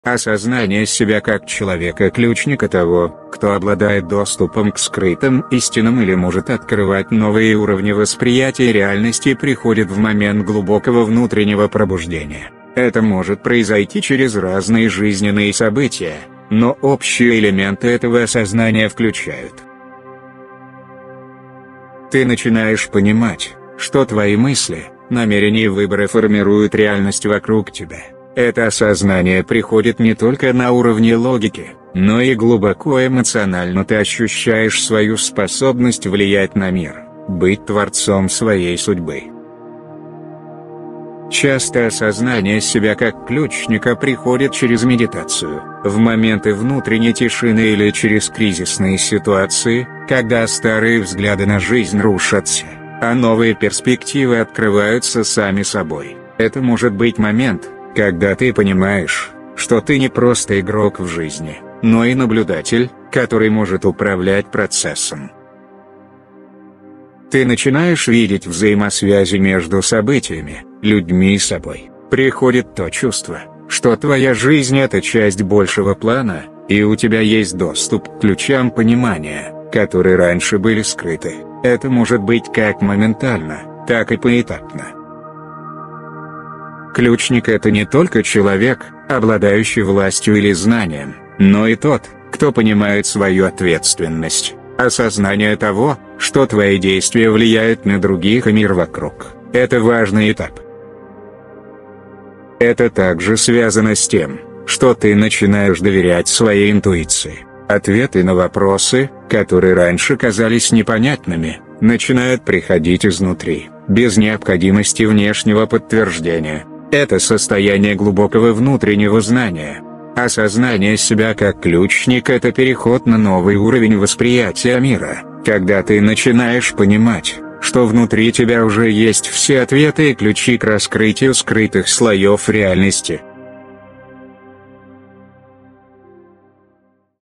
Осознание себя как человека-ключника, того, кто обладает доступом к скрытым истинам или может открывать новые уровни восприятия реальности, приходит в момент глубокого внутреннего пробуждения. Это может произойти через разные жизненные события, но общие элементы этого осознания включают. Ты начинаешь понимать, что твои мысли, намерения и выборы формируют реальность вокруг тебя. Это осознание приходит не только на уровне логики, но и глубоко эмоционально. Ты ощущаешь свою способность влиять на мир, быть творцом своей судьбы. Часто осознание себя как ключника приходит через медитацию, в моменты внутренней тишины или через кризисные ситуации, когда старые взгляды на жизнь рушатся, а новые перспективы открываются сами собой. Это может быть момент, когда ты понимаешь, что ты не просто игрок в жизни, но и наблюдатель, который может управлять процессом. Ты начинаешь видеть взаимосвязи между событиями, людьми и собой. Приходит то чувство, что твоя жизнь — это часть большего плана, и у тебя есть доступ к ключам понимания, которые раньше были скрыты. Это может быть как моментально, так и поэтапно. Ключник — это не только человек, обладающий властью или знанием, но и тот, кто понимает свою ответственность. Осознание того, что твои действия влияют на других и мир вокруг — это важный этап. Это также связано с тем, что ты начинаешь доверять своей интуиции. Ответы на вопросы, которые раньше казались непонятными, начинают приходить изнутри, без необходимости внешнего подтверждения. Это состояние глубокого внутреннего знания. Осознание себя как ключник — это переход на новый уровень восприятия мира, когда ты начинаешь понимать, что внутри тебя уже есть все ответы и ключи к раскрытию скрытых слоев реальности.